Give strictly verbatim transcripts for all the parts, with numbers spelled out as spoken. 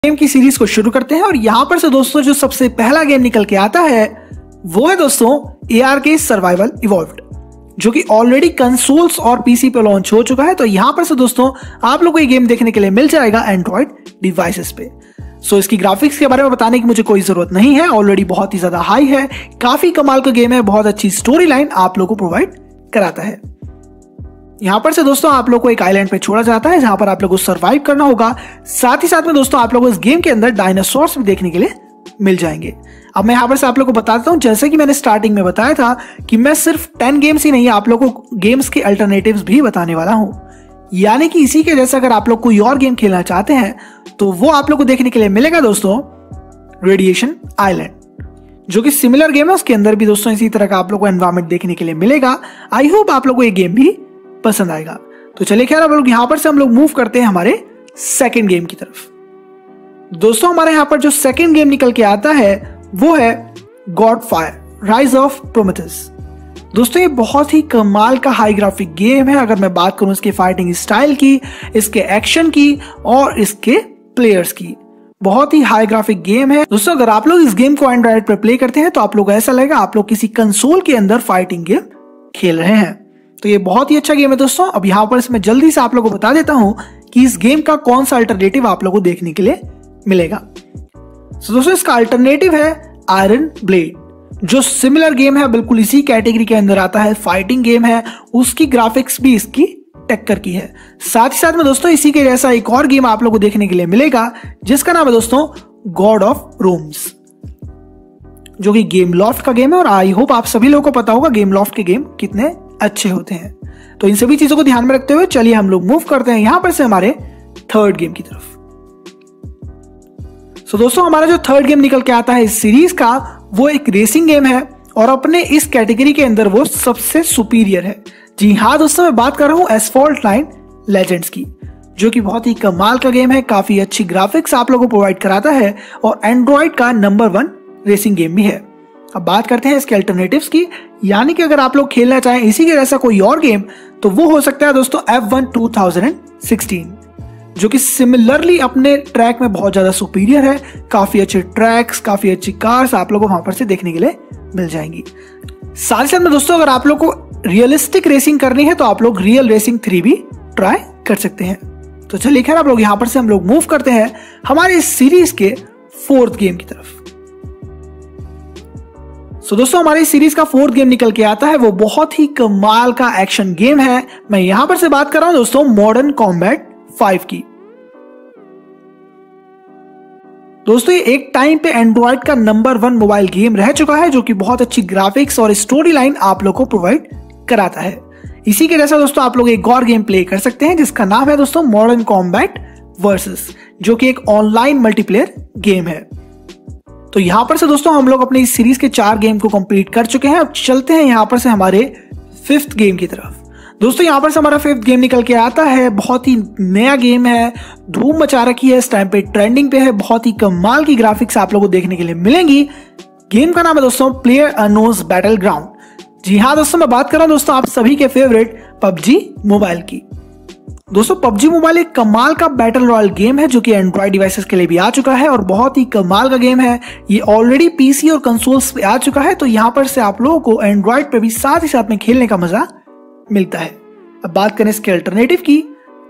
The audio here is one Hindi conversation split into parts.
गेम की सीरीज को शुरू करते हैं और यहाँ पर से दोस्तों जो सबसे पहला गेम निकल के आता है वो है दोस्तों A R K survival evolved, जो कि ऑलरेडी कंसोल्स और पीसी पे लॉन्च हो चुका है। तो यहाँ पर से दोस्तों आप लोग को ये गेम देखने के लिए मिल जाएगा एंड्रॉइड डिवाइसेस पे। सो इसकी ग्राफिक्स के बारे में बताने की मुझे कोई जरूरत नहीं है, ऑलरेडी बहुत ही ज्यादा हाई है, काफी कमाल का गेम है, बहुत अच्छी स्टोरी लाइन आप लोग को प्रोवाइड कराता है। यहाँ पर से दोस्तों आप लोग को एक आइलैंड पे छोड़ा जाता है जहां पर आप लोग को सर्वाइव करना होगा। साथ ही साथ में दोस्तों आप लोग को इस गेम के अंदर डायनासोर्स भी देखने के लिए मिल जाएंगे। अब मैं यहाँ पर से आप लोग को बताता हूँ, जैसे कि मैंने स्टार्टिंग में बताया था कि मैं सिर्फ टेन गेम्स ही नहीं आप लोग को गेम्स के अल्टरनेटिव्स भी बताने वाला हूँ। यानी कि इसी के जैसे अगर आप लोग कोई और गेम खेलना चाहते हैं तो वो आप लोग को देखने के लिए मिलेगा दोस्तों रेडिएशन आइलैंड, जो कि सिमिलर गेम है। उसके अंदर भी दोस्तों इसी तरह का आप लोग को एनवायरमेंट देखने के लिए मिलेगा। आई होप आप लोग को ये गेम भी पसंद आएगा। तो चलिए खैर अब लोग यहाँ पर से हम लोग मूव करते हैं हमारे सेकंड गेम की तरफ। दोस्तों हमारे यहाँ पर जो सेकंड गेम निकल के आता है वो है गॉडफायर राइज ऑफ प्रोमेथेस। दोस्तों ये बहुत ही कमाल का हाई ग्राफिक गेम है। अगर मैं बात करूं इसके फाइटिंग स्टाइल की, इसके एक्शन की और इसके प्लेयर्स की, बहुत ही हाई ग्राफिक गेम है। दोस्तों अगर आप लोग इस गेम को एंड्रॉइड पर प्ले करते हैं तो आप लोग को ऐसा लगेगा आप लोग किसी कंसोल के अंदर फाइटिंग गेम खेल रहे हैं। तो ये बहुत ही अच्छा गेम है दोस्तों। अब यहाँ पर मैं जल्दी से आप लोगों को बता देता हूँ कि इस गेम का कौन सा अल्टरनेटिव आप लोगों को देखने के लिए मिलेगा। तो दोस्तों इसका अल्टरनेटिव है आयरन ब्लेड, जो सिमिलर गेम है, बिल्कुल इसी कैटेगरी के अंदर आता है, फाइटिंग गेम है, उसकी ग्राफिक्स भी इसकी टक्कर की है। साथ ही साथ में दोस्तों इसी के जैसा एक और गेम आप लोगों को देखने के लिए मिलेगा जिसका नाम है दोस्तों गॉड ऑफ रोम्स, जो कि गेम लॉफ्ट का गेम है। और आई होप आप सभी लोगों को पता होगा गेम लॉफ्ट के गेम कितने अच्छे होते हैं। तो इन सभी चीजों को ध्यान में रखते हुए चलिए हम लोग मूव करते हैं यहां पर से हमारे थर्ड गेम की तरफ। सो so, दोस्तों हमारा जो थर्ड गेम निकल के आता है इस सीरीज का वो एक रेसिंग गेम है और अपने इस कैटेगरी के अंदर वो सबसे सुपीरियर है। जी हाँ दोस्तों मैं बात कर रहा हूं एसफॉल्ट लाइन लेजेंड्स की, जो कि बहुत ही कमाल का गेम है, काफी अच्छी ग्राफिक्स आप लोगों को प्रोवाइड कराता है और एंड्रॉइड का नंबर वन रेसिंग गेम भी है। अब बात करते हैं इसके अल्टरनेटिव्स की, यानी कि अगर आप लोग खेलना चाहें इसी के जैसा कोई और गेम तो वो हो सकता है दोस्तों F one two thousand sixteen, जो कि सिमिलरली अपने ट्रैक में बहुत ज्यादा सुपीरियर है। काफी अच्छे ट्रैक्स, काफी अच्छी कार्स आप लोगों को वहां पर से देखने के लिए मिल जाएंगी। साथ ही साथ में दोस्तों अगर आप लोग को रियलिस्टिक रेसिंग करनी है तो आप लोग रियल रेसिंग थ्री भी ट्राई कर सकते हैं। तो चलिए खैर आप लोग यहाँ पर से हम लोग मूव करते हैं हमारे इस सीरीज के फोर्थ गेम की तरफ। सो so, दोस्तों हमारी सीरीज का फोर्थ गेम निकल के आता है वो बहुत ही कमाल का एक्शन गेम है। मैं यहां पर से बात कर रहा हूं दोस्तों मॉडर्न कॉम्बैट फाइव की। दोस्तों ये एक टाइम पे एंड्रॉइड का नंबर वन मोबाइल गेम रह चुका है, जो कि बहुत अच्छी ग्राफिक्स और स्टोरी लाइन आप लोग को प्रोवाइड कराता है। इसी के जैसा दोस्तों आप लोग एक और गेम प्ले कर सकते हैं जिसका नाम है दोस्तों मॉडर्न कॉम्बैट वर्सेस, जो कि एक ऑनलाइन मल्टीप्लेयर गेम है। तो यहां पर से दोस्तों हम लोग अपने इस सीरीज के चार गेम को कंप्लीट कर चुके हैं। अब चलते हैं यहां पर से हमारे फिफ्थ गेम की तरफ। दोस्तों यहां पर से हमारा फिफ्थ गेम निकल के आता है, बहुत ही नया गेम है, धूम मचा रखी है, इस टाइम पे ट्रेंडिंग पे है, बहुत ही कमाल की ग्राफिक्स आप लोगों को देखने के लिए मिलेंगी। गेम का नाम है दोस्तों प्लेयर अननोन्स बैटल ग्राउंड। जी हाँ दोस्तों मैं बात कर रहा हूं दोस्तों आप सभी के फेवरेट पबजी मोबाइल की। दोस्तों पबजी मोबाइल एक कमाल का बैटल रॉयल गेम है जो कि एंड्रॉइड डिवाइसेस के लिए भी आ चुका है और बहुत ही कमाल का गेम है। ये ऑलरेडी पीसी और कंसोल्स पे आ चुका है, तो यहाँ पर से आप लोगों को एंड्रॉइड पे भी साथ ही साथ में खेलने का मजा मिलता है। अब बात करें इसके अल्टरनेटिव की,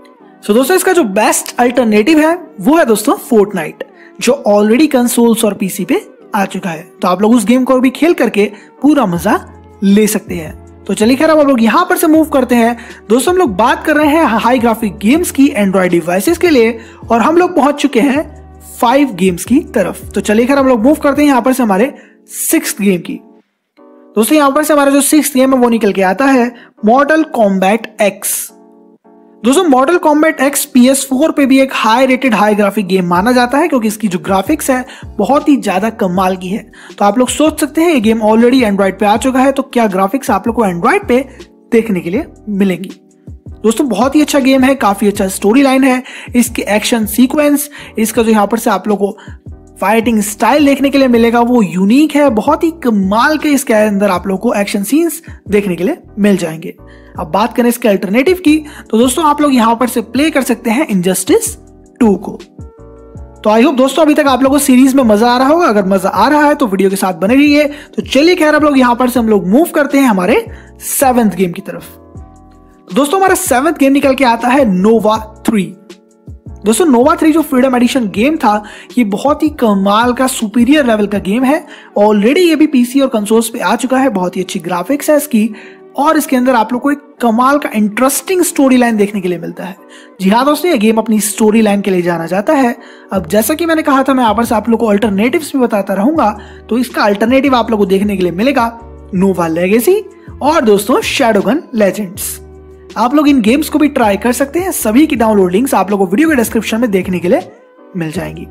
सो दोस्तों इसका जो बेस्ट अल्टरनेटिव है वो है दोस्तों फोर्टनाइट, जो ऑलरेडी कंसोल्स और पीसी पे आ चुका है। तो आप लोग उस गेम को भी खेल करके पूरा मजा ले सकते हैं। तो चलिए खैर अब हम लोग यहाँ पर से मूव करते हैं। दोस्तों हम लोग बात कर रहे हैं हाई ग्राफिक गेम्स की एंड्रॉइड डिवाइसेस के लिए और हम लोग पहुंच चुके हैं फाइव गेम्स की तरफ। तो चलिए खैर हम लोग मूव करते हैं यहाँ पर से हमारे सिक्स्थ गेम की। दोस्तों यहाँ पर से हमारा जो सिक्स्थ गेम है वो निकल के आता है मॉर्टल कॉम्बैट एक्स। दोस्तों mortal kombat X P S four पे भी एक high rated high graphic game माना जाता है, क्योंकि इसकी जो ग्राफिक्स है बहुत ही ज्यादा कमाल की है। तो आप लोग सोच सकते हैं ये गेम ऑलरेडी एंड्रॉइड पे आ चुका है, तो क्या ग्राफिक्स आप लोग को एंड्रॉइड पे देखने के लिए मिलेंगी। दोस्तों बहुत ही अच्छा गेम है, काफी अच्छा स्टोरी लाइन है, इसके एक्शन सीक्वेंस, इसका जो यहाँ पर से आप लोग को फाइटिंग स्टाइल देखने के लिए मिलेगा वो यूनिक है, बहुत ही कमाल के इसके अंदर आप लोग को एक्शन सीन्स देखने के लिए मिल जाएंगे। अब बात करें इसके अल्टरनेटिव की, तो दोस्तों आप लोग यहां पर से प्ले कर सकते हैं इनजस्टिस टू को। तो आई होप दोस्तों अभी तक आप लोगों को सीरीज में मजा आ रहा होगा। अगर मजा आ रहा है तो वीडियो के साथ बने रहिए। तो चलिए खैर अब लोग यहाँ पर से हम लोग मूव करते हैं हमारे सेवेंथ गेम की तरफ। तो दोस्तों हमारा सेवेंथ गेम निकल के आता है नोवा थ्री। दोस्तों नोवा थ्री जो फ्रीडम एडिशन गेम था, ये बहुत ही कमाल का सुपीरियर लेवल का गेम है। ऑलरेडी ये भी पीसी और कंसोल्स पे आ चुका है। बहुत ही अच्छी ग्राफिक्स है इसकी और इसके अंदर आप लोग को एक कमाल का इंटरेस्टिंग स्टोरी लाइन देखने के लिए मिलता है। जी हाँ दोस्तों, ये गेम अपनी स्टोरी लाइन के लिए जाना जाता है। अब जैसा कि मैंने कहा था, मैं यहाँ पर से आप लोग को अल्टरनेटिव्स भी बताता रहूंगा। तो इसका अल्टरनेटिव आप लोग को देखने के लिए मिलेगा नोवा लेगेसी और दोस्तों शैडोगन लेजेंड्स। आप लोग इन गेम्स को भी ट्राई कर सकते हैं। सभी की डाउनलोड लिंक्स आप लोग को वीडियो के डिस्क्रिप्शन में देखने के लिए मिल जाएंगी।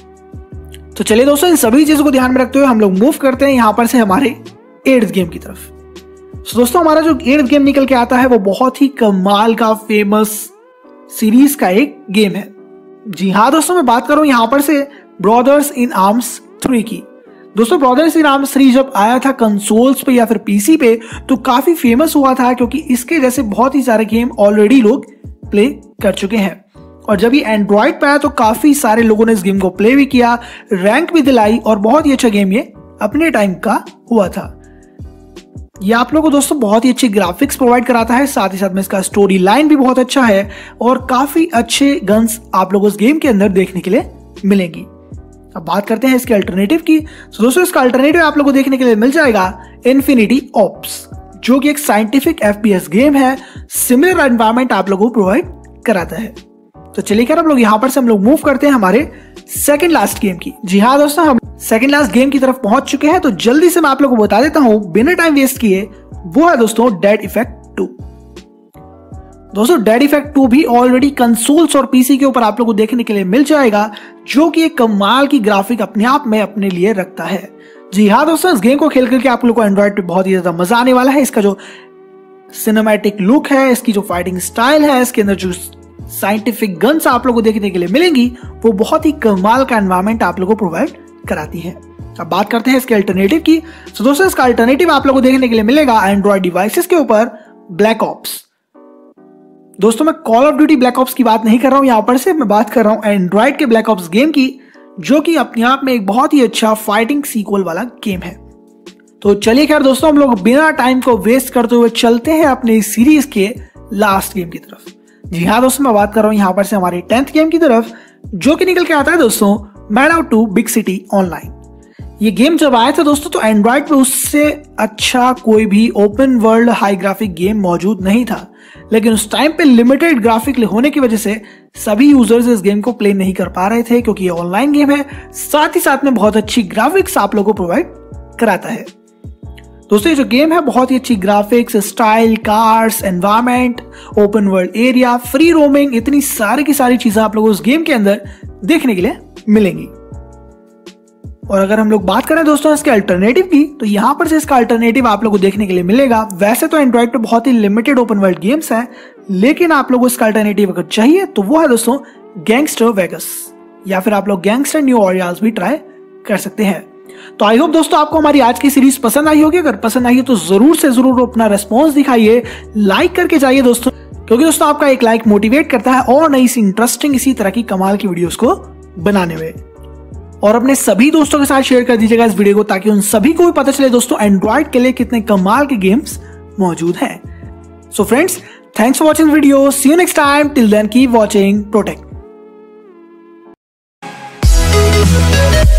तो चलिए दोस्तों, इन सभी चीजों को ध्यान में रखते हुए हम लोग मूव करते हैं यहाँ पर से हमारे एट्थ गेम की तरफ। तो दोस्तों हमारा जो एट्थ गेम निकल के आता है वो बहुत ही कमाल का फेमस सीरीज का एक गेम है। जी हाँ दोस्तों, मैं बात कर रहा हूं यहाँ पर से ब्रदर्स इन आर्म्स थ्री की। दोस्तों ब्रदर्स इन आर्म्स थ्री जब आया था कंसोल्स पे या फिर पीसी पे तो काफी फेमस हुआ था, क्योंकि इसके जैसे बहुत ही सारे गेम ऑलरेडी लोग प्ले कर चुके हैं। और जब ये एंड्रॉइड पे आया तो काफी सारे लोगों ने इस गेम को प्ले भी किया, रैंक भी दिलाई और बहुत ही अच्छा गेम ये अपने टाइम का हुआ था। ये आप लोगों को दोस्तों बहुत ही अच्छी ग्राफिक्स प्रोवाइड कराता है, साथ ही साथ में इसका स्टोरी लाइन भी बहुत अच्छा है और काफी अच्छे गन्स आप लोगों को इस गेम के अंदर देखने के लिए मिलेंगी। अब बात करते हैं इसके अल्टरनेटिव की। तो दोस्तों इसका अल्टरनेटिव आप लोगों को देखने के लिए मिल जाएगा इन्फिनिटी ऑप्स, जो कि एक साइंटिफिक एफपीएस गेम है। सिमिलर एनवायरनमेंट आप लोगों को प्रोवाइड कराता है। तो चलिए खैर अब लोग यहाँ पर से हम लोग मूव करते हैं हमारे सेकंड लास्ट गेम की। जी हाँ दोस्तों, हम सेकंड लास्ट गेम की तरफ पहुंच चुके हैं। तो जल्दी से मैं आप लोगों को बता देता हूं बिना टाइम वेस्ट किए, वो है दोस्तों डेड इफेक्ट टू। दोस्तों डेड इफेक्ट टू भी ऑलरेडी कंसोल्स और पीसी के ऊपर आप लोगों को देखने के लिए मिल जाएगा, जो कि एक कमाल की ग्राफिक अपने आप में अपने लिए रखता है। जी हाँ दोस्तों, इस गेम को खेल करके आप लोगों को एंड्रॉइड पे बहुत ही ज्यादा मजा आने वाला है। इसका जो सिनेमैटिक लुक है, इसकी जो फाइटिंग स्टाइल है, इसके अंदर जो साइंटिफिक गन्स आप लोगों को देखने के लिए मिलेंगी, वो बहुत ही कमाल का एनवायरनमेंट आप लोगों को प्रोवाइड कराती है। अब बात करते हैं इसके अल्टरनेटिव की। तो दोस्तों इसका अल्टरनेटिव आप लोगों को देखने के लिए मिलेगा एंड्रॉइड डिवाइसेस के ऊपर ब्लैक ऑप्स। दोस्तों मैं call of duty black ops की बात नहीं कर रहा हूं यहां पर से, मैं बात कर रहा हूं एंड्रॉइड के ब्लैक ऑप्स गेम की, जो कि अपने आप में एक बहुत ही अच्छा फाइटिंग सीक्वल वाला गेम है। तो चलिए खैर दोस्तों, हम लोग बिना टाइम को वेस्ट करते हुए चलते हैं अपने इस सीरीज के लास्ट गेम की तरफ। जी हाँ दोस्तों, मैं बात कर रहा हूं यहां पर से हमारे टेंथ गेम की तरफ, जो कि निकल के आता है दोस्तों mad out two big city online. ये गेम जब आया था दोस्तों तो एंड्रॉइड पे उससे अच्छा कोई भी open world high graphic game मौजूद नहीं था, लेकिन उस टाइम पे लिमिटेड ग्राफिक होने की वजह से सभी यूजर्स इस गेम को प्ले नहीं कर पा रहे थे, क्योंकि ये ऑनलाइन गेम है, साथ ही साथ में बहुत अच्छी ग्राफिक्स आप लोगों को प्रोवाइड कराता है। दोस्तों ये जो गेम है बहुत ही अच्छी graphics, style, cars, environment, open world area, free roaming, इतनी सारी की सारी चीजें आप लोगों को उस गेम के अंदर देखने के लिए मिलेंगी। और अगर हम लोग बात करें दोस्तों इसके अल्टरनेटिव की, तो यहाँ पर से इसका अल्टरनेटिव आप लोगों को देखने के लिए मिलेगा। वैसे तो एंड्रॉइड पे बहुत ही लिमिटेड ओपन वर्ल्ड गेम्स हैं, लेकिन आप लोगों को इसका अल्टरनेटिव अगर चाहिए तो वो है दोस्तों गैंगस्टर वेगस, या फिर आप लोग गैंगस्टर न्यू ऑरलियंस भी ट्राई कर सकते हैं। तो आई होप दोस्तों आपको हमारी आज की सीरीज पसंद आई होगी। अगर पसंद आई है तो जरूर से जरूर अपना रेस्पॉन्स दिखाइए, लाइक करके जाइए दोस्तों, क्योंकि दोस्तों आपका एक लाइक मोटिवेट करता है और नई सी इंटरेस्टिंग इसी तरह की कमाल की वीडियोस को बनाने में। और अपने सभी दोस्तों के साथ शेयर कर दीजिएगा इस वीडियो को, ताकि उन सभी को भी पता चले दोस्तों एंड्रॉइड के लिए कितने कमाल के गेम्स मौजूद हैं। So friends, thanks for watching video, see you next time, till then keep watching, protect.